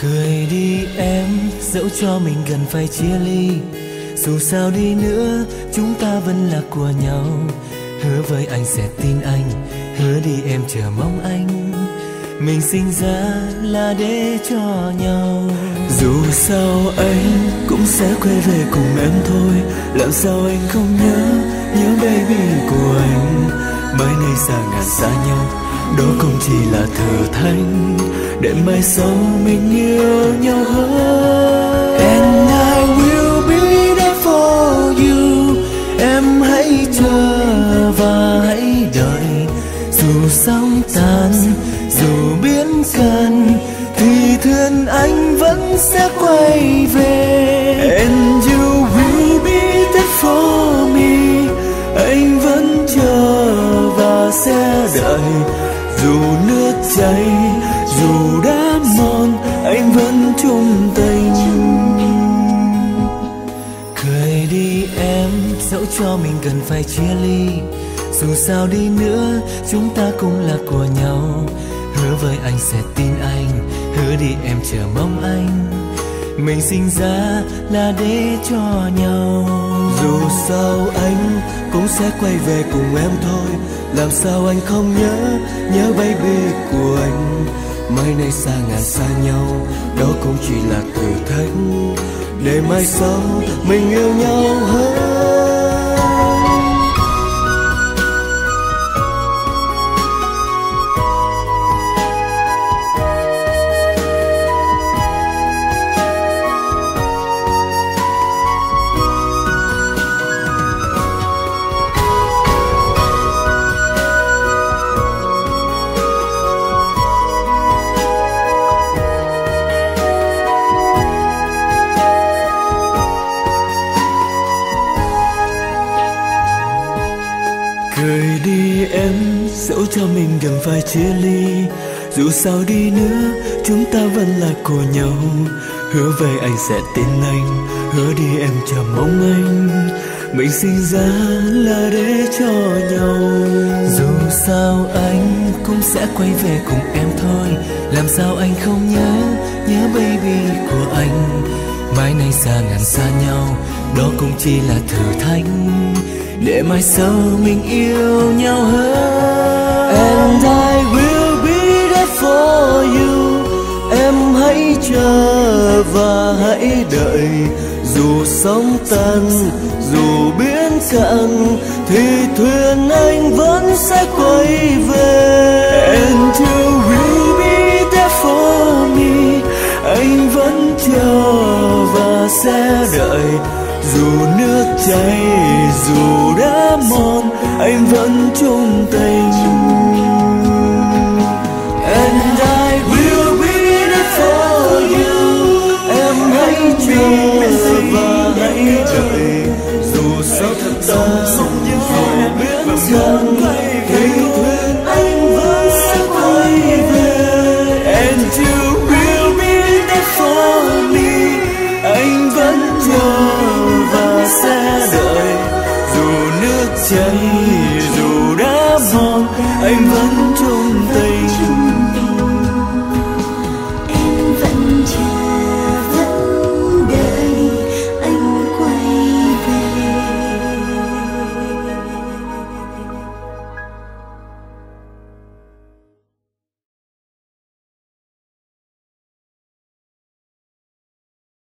Cười đi em, dẫu cho mình gần phải chia ly. Dù sao đi nữa, chúng ta vẫn là của nhau. Hứa với anh sẽ tin anh, hứa đi em chờ mong anh. Mình sinh ra là để cho nhau. Dù sao anh cũng sẽ quay về cùng em thôi. Làm sao anh không nhớ baby của anh. Mai này xa ngàn xa nhau, đó không chỉ là thử thách để mai sau mình yêu nhau hơn. And I will be there for you. Em hãy chờ và hãy đợi. Dù sóng tan, dù biến cần, thì thuyền anh vẫn sẽ quay về. And you will be there for me. Anh vẫn chờ và sẽ đợi. Dù nước chảy, dù đã mòn, anh vẫn chung tình. Cười đi em, dẫu cho mình gần phải chia ly. Dù sao đi nữa, chúng ta cũng là của nhau. Hứa với anh sẽ tin anh, hứa đi em chờ mong anh. Mình sinh ra là để cho nhau. Dù sao anh cũng sẽ quay về cùng em thôi. Làm sao anh không nhớ baby của anh. Mai này xa ngàn xa nhau, đó cũng chỉ là thử thách để mai sau mình yêu nhau hơn. Cười đi em, dẫu cho mình gần phải chia ly. Dù sao đi nữa, chúng ta vẫn là của nhau. Hứa với anh sẽ tin anh, hứa đi em chờ mong anh. Mình sinh ra là để cho nhau. Dù sao anh cũng sẽ quay về cùng em thôi. Làm sao anh không nhớ baby của anh. Mai này xa ngàn xa nhau, đó cũng chỉ là thử thách để mai sau mình yêu nhau hơn. And I will be there for you. Em hãy chờ và hãy đợi. Dù sóng tan, dù biến cạn, thì thuyền anh vẫn sẽ quay về. And you will be there for me. Anh vẫn chờ và sẽ đợi. Dù nước chảy, dù đã mòn, anh vẫn chung tình.